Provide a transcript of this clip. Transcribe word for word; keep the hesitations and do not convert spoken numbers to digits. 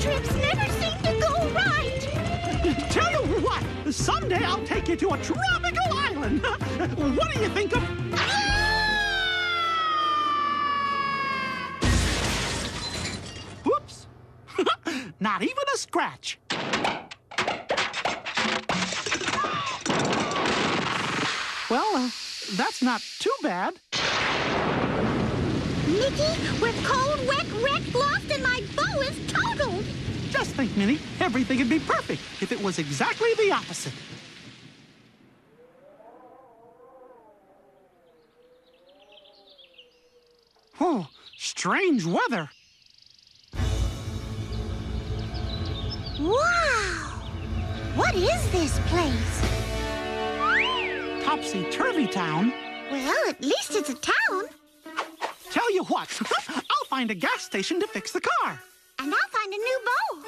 trips never seem to go right. Tell you what, someday I'll take you to a tropical island. What do you think of... Whoops. Not even a scratch. Well, uh, that's not too bad. Mickey, we're cold, wet, wrecked, lost, and my bow is totaled. Just think, Minnie, everything would be perfect if it was exactly the opposite. Oh, strange weather. Wow! What is this place? Topsy-turvy town? Well, at least it's a town. Tell you what, I'll find a gas station to fix the car. And I'll find a new bow.